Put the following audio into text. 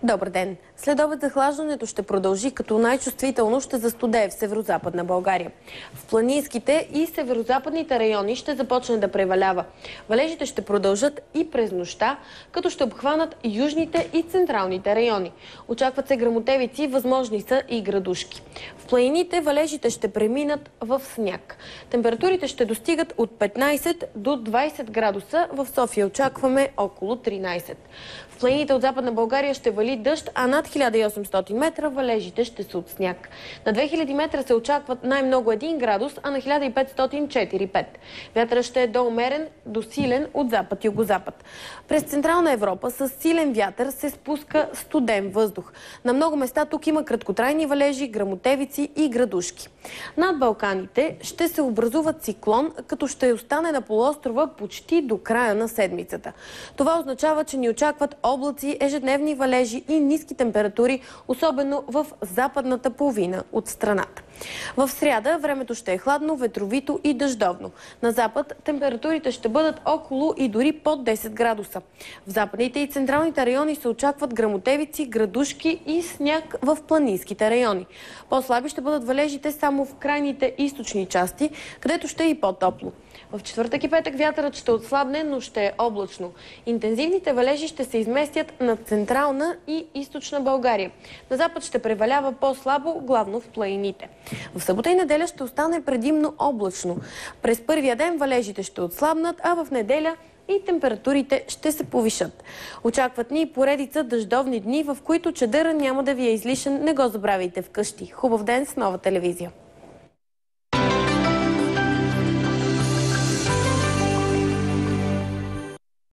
Добър ден! След обед захлаждането ще продължи, като най-чувствително ще застудее в северо-западна България. В планинските и северо-западните райони ще започне да превалява. Валежите ще продължат и през нощта, като ще обхванат южните и централните райони. Очакват се гръмотевици, възможни са и градушки. В планините валежите ще преминат в сняг. Температурите ще достигат от 15 до 20 градуса. В София очакваме около 13. В планините от Западна България ще вали дъжд, а над 1800 метра валежите ще са от сняг. На 2000 метра се очакват най-много 1 градус, а на 1500 4-5. Вятърът ще е до умерен до силен от запад-югозапад. През Централна Европа с силен вятър се спуска студен въздух. На много места тук има краткотрайни валежи, гръмотевици и градушки. Над Балканите ще се образува циклон, като ще остане на полуострова почти до края на седмицата. Това означава, че ни очакват облаци, ежедневни валежи и ниски температури, особено в западната половина от страната. В сряда времето ще е хладно, ветровито и дъждовно. На запад температурите ще бъдат около и дори под 10 градуса. В западните и централните райони се очакват гръмотевици, градушки и сняг в планинските райони. По-слаби ще бъдат валежите само в крайните източни части, където ще е и по-топло. В четвъртък и петък вятърът ще отслабне, но ще е облачно. Интензивните валежи ще се изместят над централна и източна България. На запад ще превалява по-слабо, главно в планините. В събота и неделя ще остане предимно облачно. През първия ден валежите ще отслабнат, а в неделя и температурите ще се повишат. Очакват ни поредица дъждовни дни, в които чадъра няма да ви е излишен. Не го забравяйте вкъщи. Хубав ден с Нова телевизия!